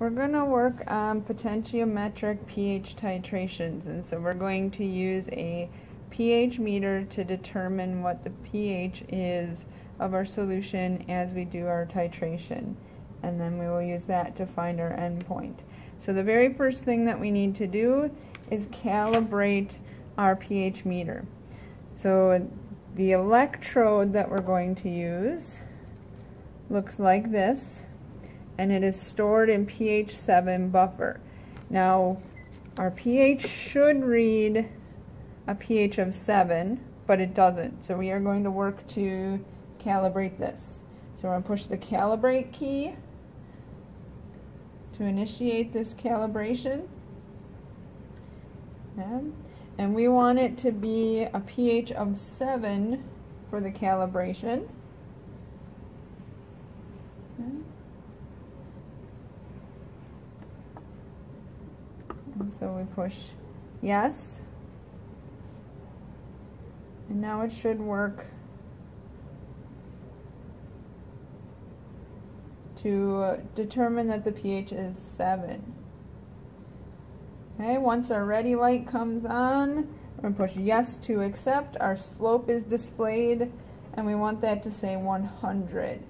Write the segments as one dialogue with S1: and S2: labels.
S1: We're going to work on potentiometric pH titrations, and so we're going to use a pH meter to determine what the pH is of our solution as we do our titration, and then we will use that to find our endpoint. So the very first thing that we need to do is calibrate our pH meter. So the electrode that we're going to use looks like this, and it is stored in pH 7 buffer. Now our pH should read a pH of 7, but it doesn't. So we are going to work to calibrate this. So we're going to push the calibrate key to initiate this calibration. And we want it to be a pH of 7 for the calibration. And so we push yes. And now it should work to determine that the pH is 7. Okay, once our ready light comes on, we're going to push yes to accept. Our slope is displayed, and we want that to say 100.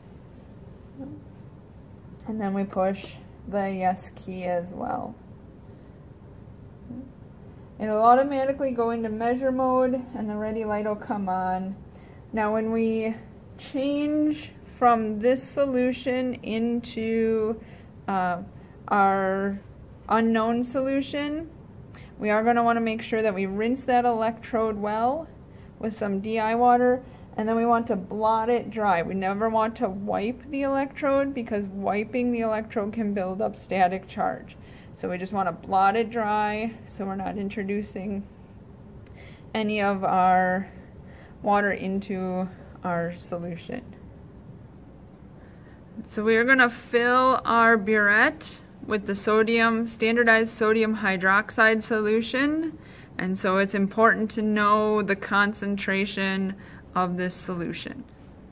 S1: And then we push the yes key as well. It'll automatically go into measure mode, and the ready light will come on. Now when we change from this solution into our unknown solution, we are going to want to make sure that we rinse that electrode well with some DI water, and then we want to blot it dry. We never want to wipe the electrode, because wiping the electrode can build up static charge. So we just want to blot it dry so we're not introducing any of our water into our solution. So we are going to fill our burette with the standardized sodium hydroxide solution, and so it's important to know the concentration of this solution.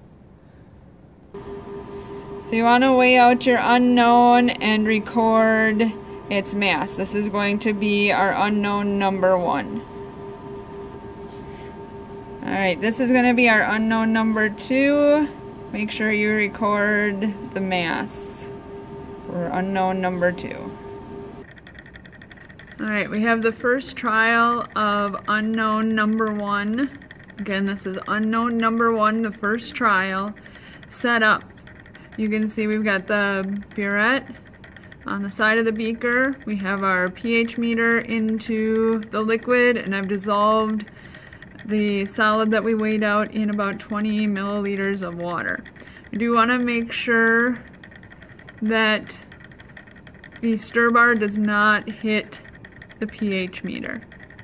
S1: So you want to weigh out your unknown and record its mass. This is going to be our unknown number 1. Alright, this is going to be our unknown number 2. Make sure you record the mass for unknown number 2. Alright, we have the first trial of unknown number 1. Again, this is unknown number 1, the first trial, set up. You can see we've got the burette on the side of the beaker. We have our pH meter into the liquid, and I've dissolved the solid that we weighed out in about 20 milliliters of water. You do want to make sure that the stir bar does not hit the pH meter.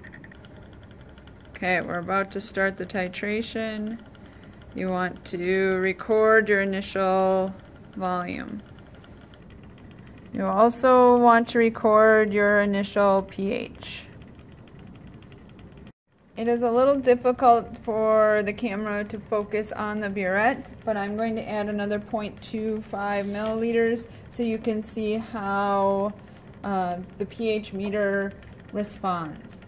S1: Okay, we're about to start the titration. You want to record your initial volume. You also want to record your initial pH. It is a little difficult for the camera to focus on the burette, but I'm going to add another 0.25 milliliters so you can see how the pH meter responds.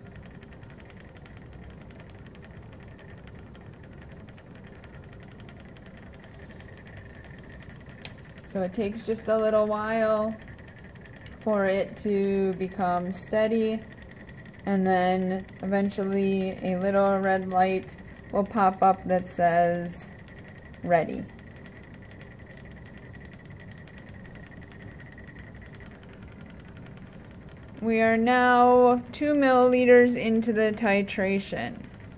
S1: So it takes just a little while for it to become steady, and then eventually a little red light will pop up that says ready. We are now 2 milliliters into the titration.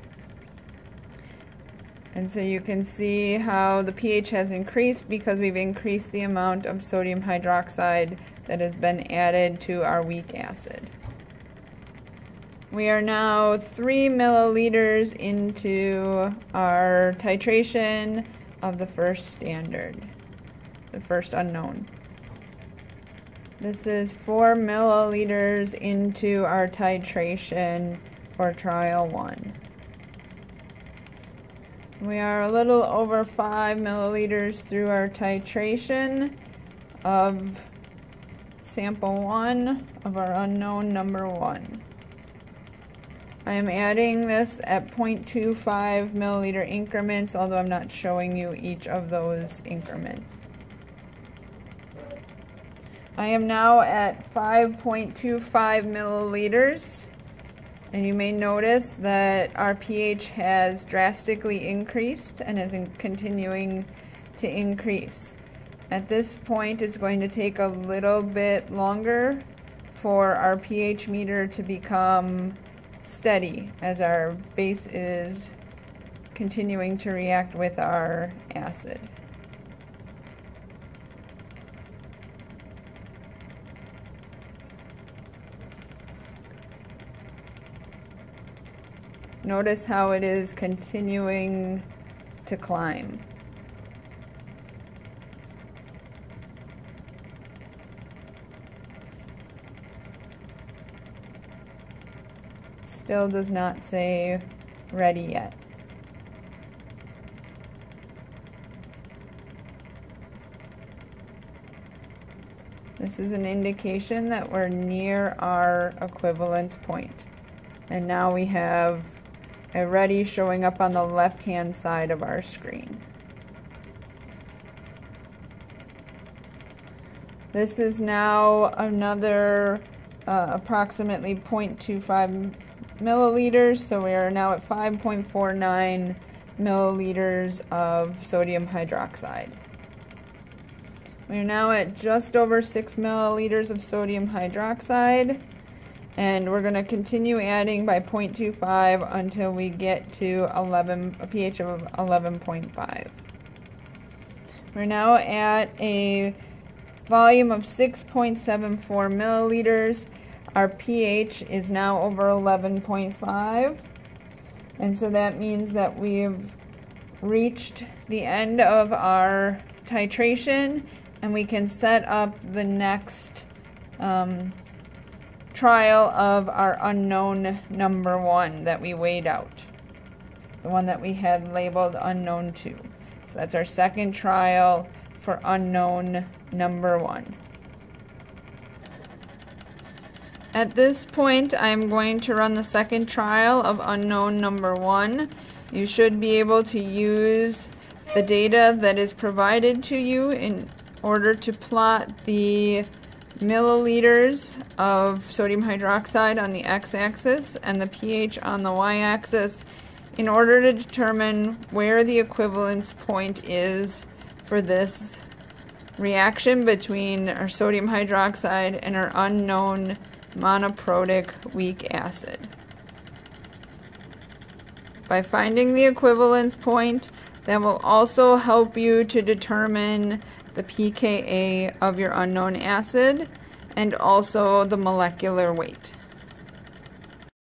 S1: And so you can see how the pH has increased because we've increased the amount of sodium hydroxide that has been added to our weak acid. We are now 3 milliliters into our titration of the first standard, the first unknown. This is 4 milliliters into our titration for trial 1. We are a little over 5 milliliters through our titration of sample 1 of our unknown number 1. I am adding this at 0.25 milliliter increments, although I'm not showing you each of those increments. I am now at 5.25 milliliters, and you may notice that our pH has drastically increased and is continuing to increase. At this point, it's going to take a little bit longer for our pH meter to become steady as our base is continuing to react with our acid. Notice how it is continuing to climb. Still does not say ready yet. This is an indication that we're near our equivalence point. And now we have a ready showing up on the left-hand side of our screen. This is now another approximately 0.25 milliliters, so we are now at 5.49 milliliters of sodium hydroxide. We are now at just over 6 milliliters of sodium hydroxide, and we're going to continue adding by 0.25 until we get to a pH of 11.5. We're now at a volume of 6.74 milliliters. Our pH is now over 11.5, and so that means that we've reached the end of our titration, and we can set up the next trial of our unknown number 1 that we weighed out, the one that we had labeled unknown 2. So that's our second trial for unknown number 1. At this point, I'm going to run the second trial of unknown number 1. You should be able to use the data that is provided to you in order to plot the milliliters of sodium hydroxide on the x-axis and the pH on the y-axis in order to determine where the equivalence point is for this reaction between our sodium hydroxide and our unknown monoprotic weak acid. By finding the equivalence point, that will also help you to determine the pKa of your unknown acid and also the molecular weight.